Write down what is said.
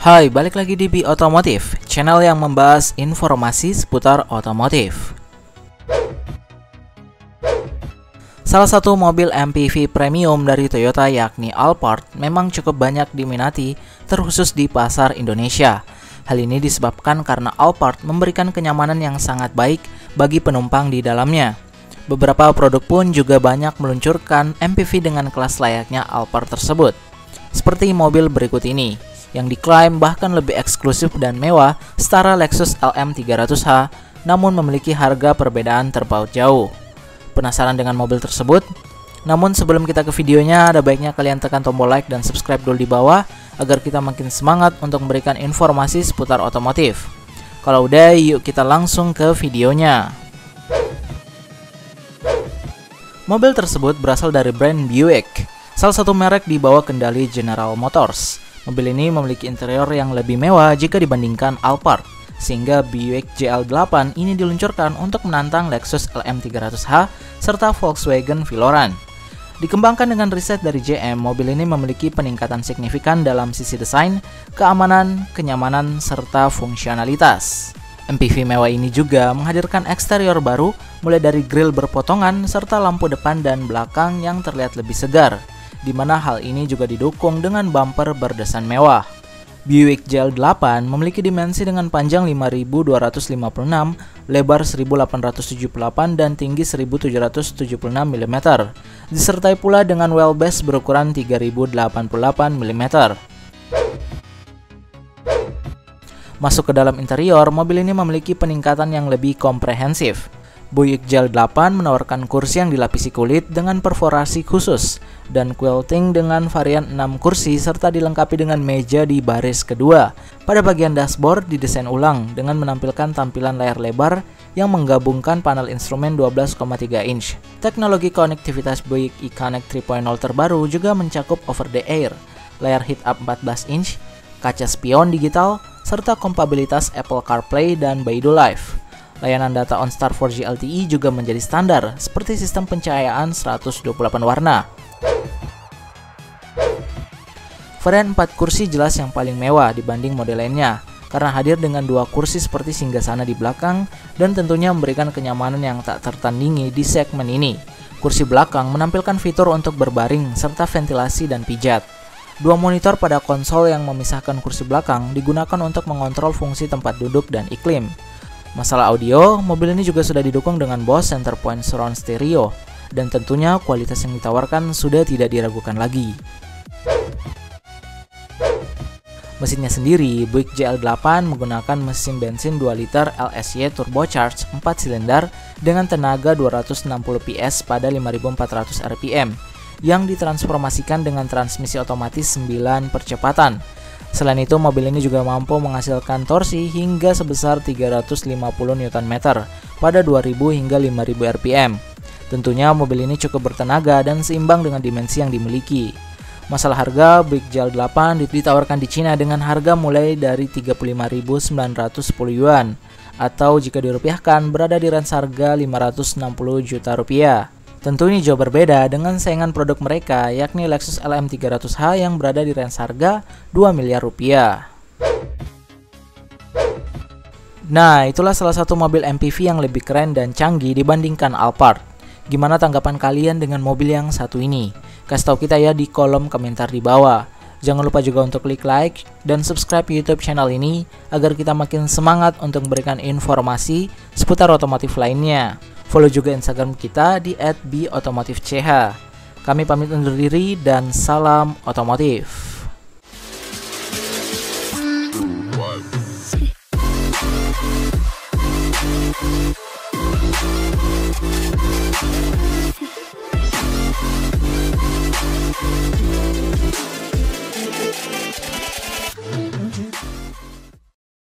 Hai, balik lagi di Bi Otomotif, channel yang membahas informasi seputar otomotif. Salah satu mobil MPV premium dari Toyota yakni Alphard memang cukup banyak diminati, terkhusus di pasar Indonesia. Hal ini disebabkan karena Alphard memberikan kenyamanan yang sangat baik bagi penumpang di dalamnya. Beberapa produk pun juga banyak meluncurkan MPV dengan kelas layaknya Alphard tersebut. Seperti mobil berikut ini, yang diklaim bahkan lebih eksklusif dan mewah setara Lexus LM300h, namun memiliki harga perbedaan terpaut jauh. Penasaran dengan mobil tersebut? Namun sebelum kita ke videonya, ada baiknya kalian tekan tombol like dan subscribe dulu di bawah agar kita makin semangat untuk memberikan informasi seputar otomotif. Kalau udah, yuk kita langsung ke videonya. Mobil tersebut berasal dari brand Buick, salah satu merek di bawah kendali General Motors. Mobil ini memiliki interior yang lebih mewah jika dibandingkan Alphard, sehingga Buick GL8 ini diluncurkan untuk menantang Lexus LM300h serta Volkswagen Veloran. Dikembangkan dengan riset dari GM, mobil ini memiliki peningkatan signifikan dalam sisi desain, keamanan, kenyamanan, serta fungsionalitas. MPV mewah ini juga menghadirkan eksterior baru, mulai dari grill berpotongan serta lampu depan dan belakang yang terlihat lebih segar, di mana hal ini juga didukung dengan bumper berdesain mewah. Buick GL8 memiliki dimensi dengan panjang 5256, lebar 1878 dan tinggi 1776 mm, disertai pula dengan wheelbase berukuran 3088 mm. Masuk ke dalam interior, mobil ini memiliki peningkatan yang lebih komprehensif. Buick GL8 menawarkan kursi yang dilapisi kulit dengan perforasi khusus dan quilting dengan varian 6 kursi serta dilengkapi dengan meja di baris kedua. Pada bagian dashboard didesain ulang dengan menampilkan tampilan layar lebar yang menggabungkan panel instrumen 12,3 inch. Teknologi konektivitas Buick eConnect 3.0 terbaru juga mencakup over-the-air, layar head-up 14 inch, kaca spion digital, serta kompatibilitas Apple CarPlay dan Beidou Live. Layanan data OnStar 4G LTE juga menjadi standar, seperti sistem pencahayaan 128 warna. Varian 4 kursi jelas yang paling mewah dibanding model lainnya, karena hadir dengan 2 kursi seperti singgasana di belakang dan tentunya memberikan kenyamanan yang tak tertandingi di segmen ini. Kursi belakang menampilkan fitur untuk berbaring serta ventilasi dan pijat. 2 monitor pada konsol yang memisahkan kursi belakang digunakan untuk mengontrol fungsi tempat duduk dan iklim. Masalah audio, mobil ini juga sudah didukung dengan Bose Centerpoint Surround Stereo, dan tentunya kualitas yang ditawarkan sudah tidak diragukan lagi. Mesinnya sendiri, Buick GL8 menggunakan mesin bensin 2 liter LSY turbocharged 4 silinder dengan tenaga 260 PS pada 5400 rpm, yang ditransformasikan dengan transmisi otomatis 9 percepatan. Selain itu, mobil ini juga mampu menghasilkan torsi hingga sebesar 350 Nm pada 2000 hingga 5000 rpm. Tentunya mobil ini cukup bertenaga dan seimbang dengan dimensi yang dimiliki. Masalah harga, Buick GL8 ditawarkan di Cina dengan harga mulai dari 35.910 yuan, atau jika dirupiahkan berada di range harga 560 juta rupiah. Tentu ini jauh berbeda dengan saingan produk mereka, yakni Lexus LM300h yang berada di range harga 2 miliar rupiah. Nah, itulah salah satu mobil MPV yang lebih keren dan canggih dibandingkan Alphard. Gimana tanggapan kalian dengan mobil yang satu ini? Kasih tahu kita ya di kolom komentar di bawah. Jangan lupa juga untuk klik like dan subscribe YouTube channel ini agar kita makin semangat untuk memberikan informasi seputar otomotif lainnya. Follow juga Instagram kita di @biotomotifch. Kami pamit undur diri dan salam otomotif.